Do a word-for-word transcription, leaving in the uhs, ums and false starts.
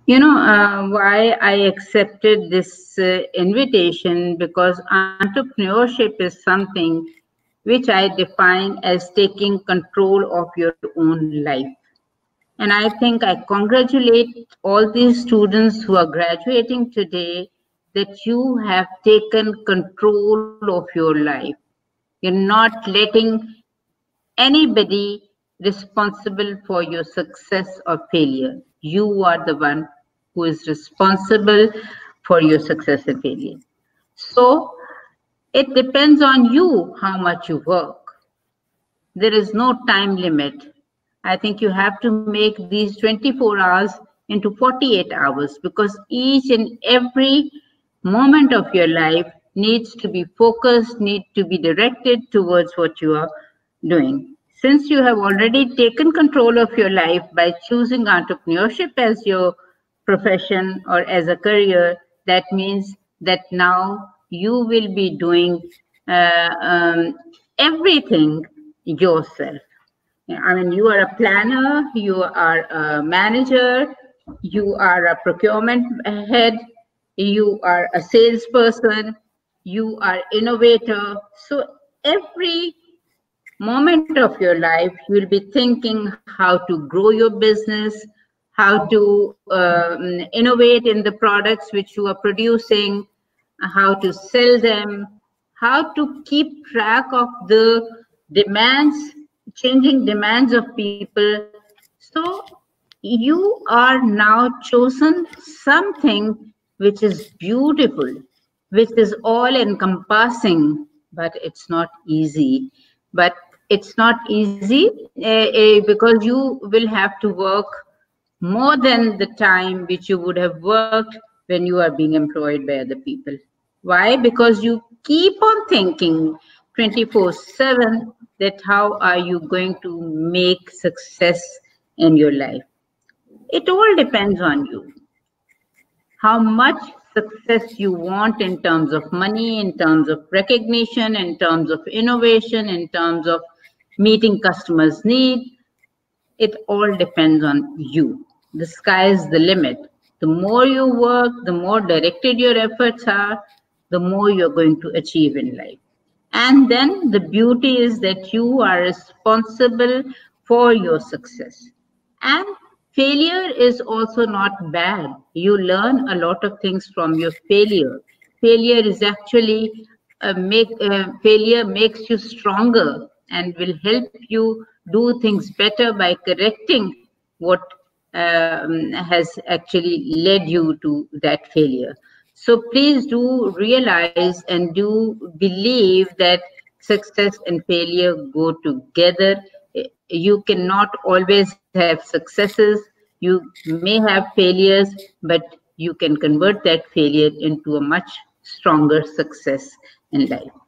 You know, uh, why I accepted this uh, invitation, because entrepreneurship is something which I define as taking control of your own life. And I think I congratulate all these students who are graduating today that you have taken control of your life. You're not letting anybody responsible for your success or failure. You are the one who is responsible for your success and failure. So it depends on you how much you work. There is no time limit. I think you have to make these twenty-four hours into forty-eight hours, because each and every moment of your life needs to be focused, need to be directed towards what you are doing. Since you have already taken control of your life by choosing entrepreneurship as your profession or as a career, that means that now you will be doing uh, um, everything yourself. I mean, you are a planner, you are a manager, you are a procurement head, you are a salesperson, you are innovator. So every moment of your life, you will be thinking how to grow your business, how to um, innovate in the products which you are producing, how to sell them, how to keep track of the demands, changing demands of people. So you are now chosen something which is beautiful, which is all encompassing, but it's not easy. But it's not easy uh, uh, because you will have to work more than the time which you would have worked when you are being employed by other people. Why? Because you keep on thinking twenty-four seven that how are you going to make success in your life. It all depends on you. How much success you want in terms of money, in terms of recognition, in terms of innovation, in terms of meeting customers' need. It all depends on you. The sky is the limit. The more you work, the more directed your efforts are, the more you're going to achieve in life. And then the beauty is that you are responsible for your success. And failure is also not bad. You learn a lot of things from your failure. Failure is actually uh, make uh, failure makes you stronger and will help you do things better by correcting what um, has actually led you to that failure. So please do realize and do believe that success and failure go together. You cannot always have successes. You may have failures, but you can convert that failure into a much stronger success in life.